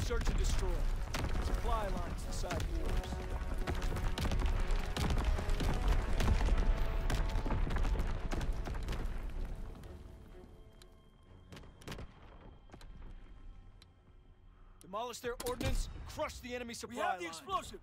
Search and destroy. Supply lines decide wars. Demolish their ordnance and crush the enemy supply line. We have the explosive!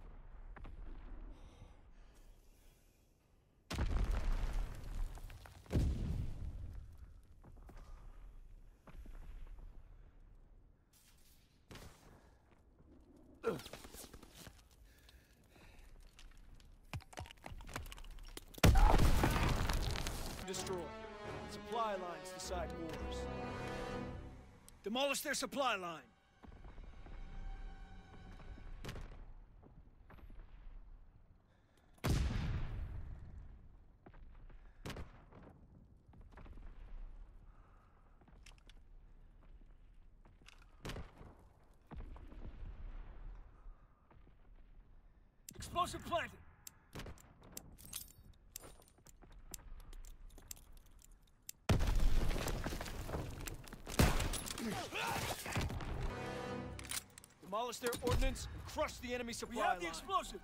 Destroy. Supply lines decide wars. Demolish their supply line. Explosive planted! Demolish their ordnance and crush the enemy supply line. We have the explosive!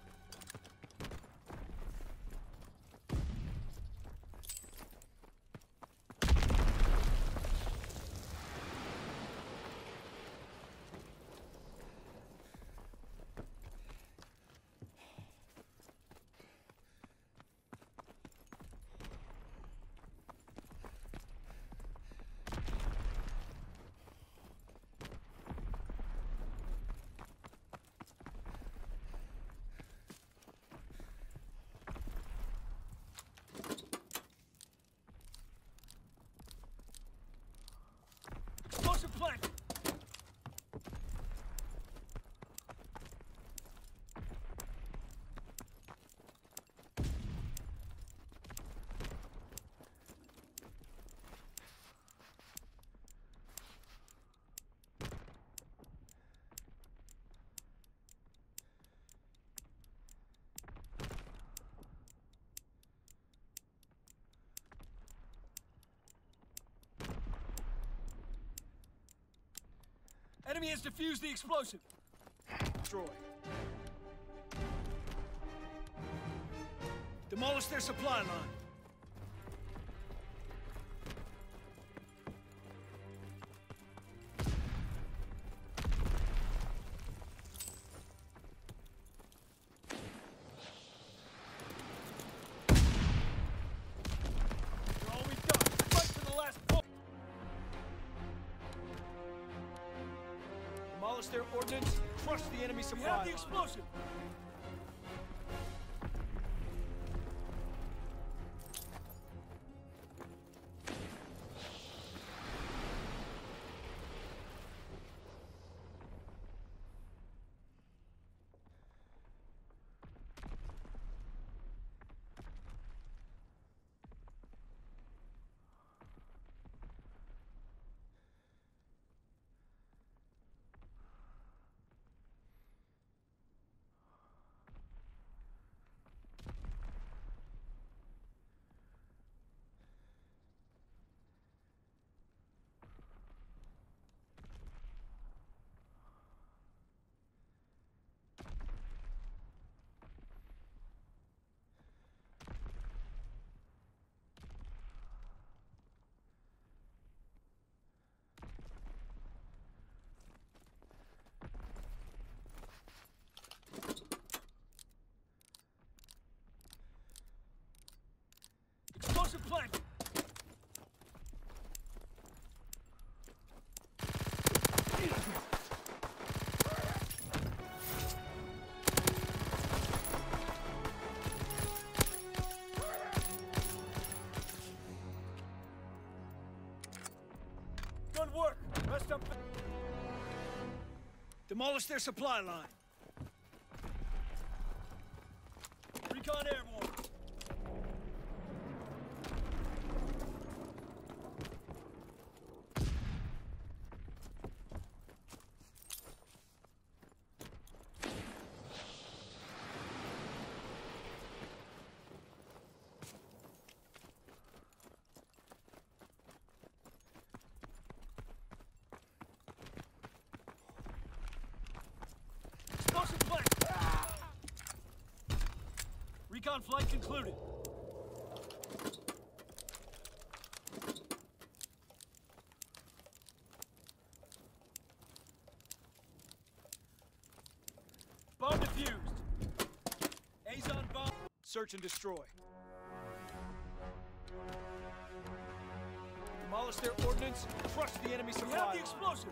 Explosive planted! Enemy has defused the explosive. Destroy. Demolish their supply line. They're all we've got. Fight to the last point. Demolish their ordnance, crush the enemy We supply have the line. explosive! Explosive planted! Good work! Rest up. Demolish their supply line. Recon airborne! Recon flight concluded. Bomb defused. Azon bomb. Search and destroy. Demolish their ordnance, crush the enemy We supply have the line. explosive.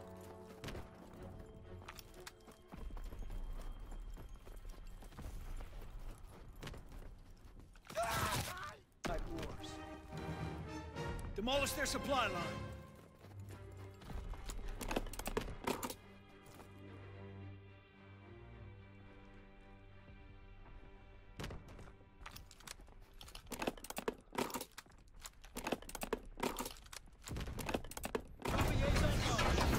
Type wars. Demolish their supply line. Copy Azon bomb.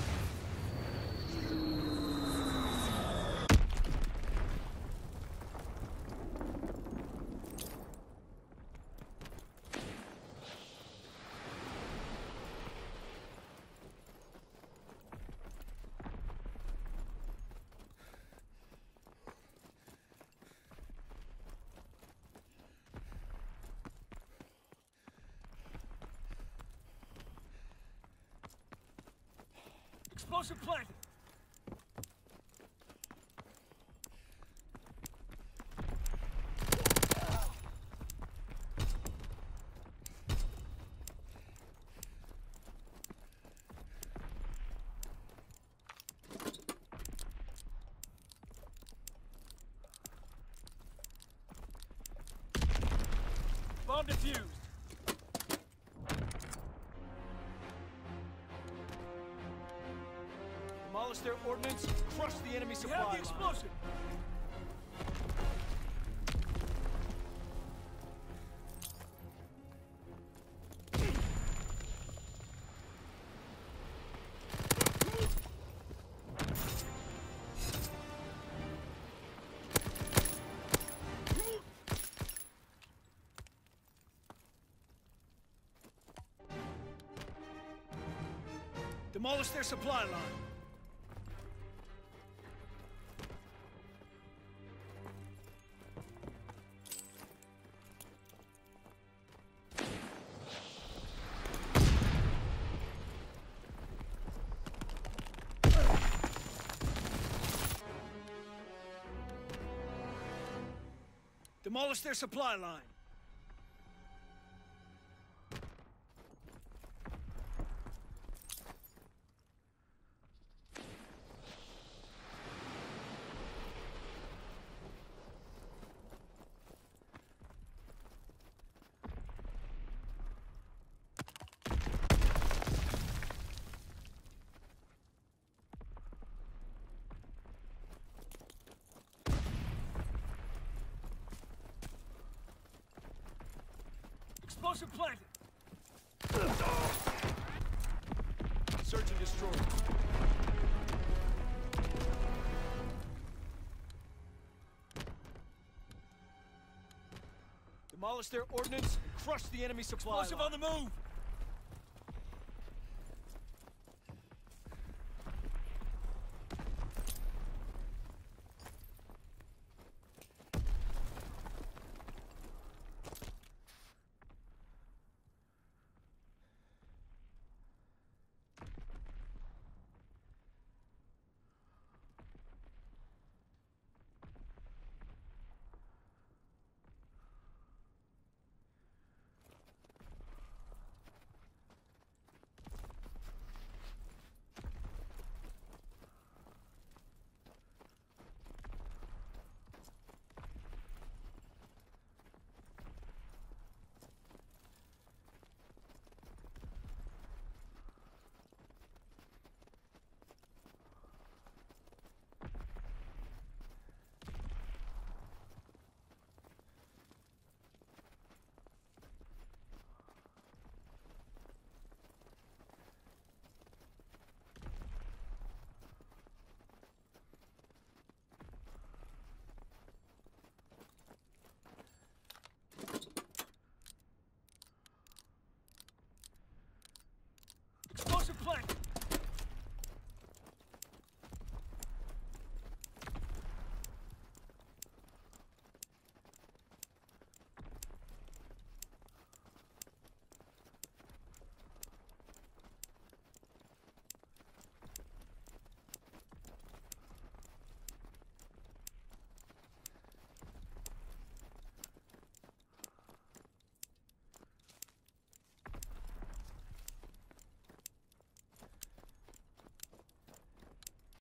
Explosive planted. Bomb defused. Demolish their ordnance, crush the enemy We supply have the line. explosive. Demolish their supply line. Demolish their supply line. Explosive planted. Search and destroy. Demolish their ordnance and crush the enemy supply Explosive line. on the move.